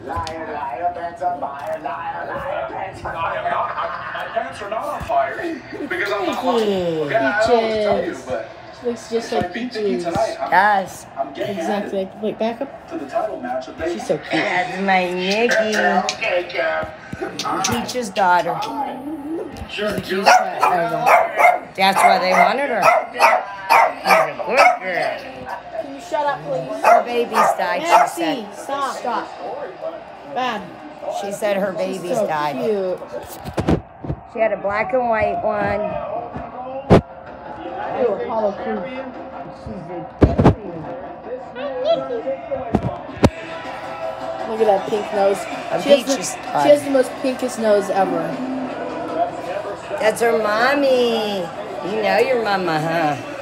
Liar, liar, pants on fire. Liar, liar, pants on I fire. am not. My pants are not on fire because I'm not. Peaches. Okay, I don't know what to tell you, but Looks just if I like beat Nikki Peaches. tonight, Yes. I'm getting Exactly. added Wait, back up. to the title match. If they She's so cute. That's my Nikki. Okay, Jeff. Peach's daughter. sure do. That's why they wanted her. She's a good girl. Can you shut up, please? Her baby's died, she Nancy, said. stop. Bad. She said her She's baby's so died. cute. She had a black and white one. Ew, Apollo Creed. She's a Look at that pink nose. She has the most pinkest nose ever. That's her mommy. You know your mama, huh?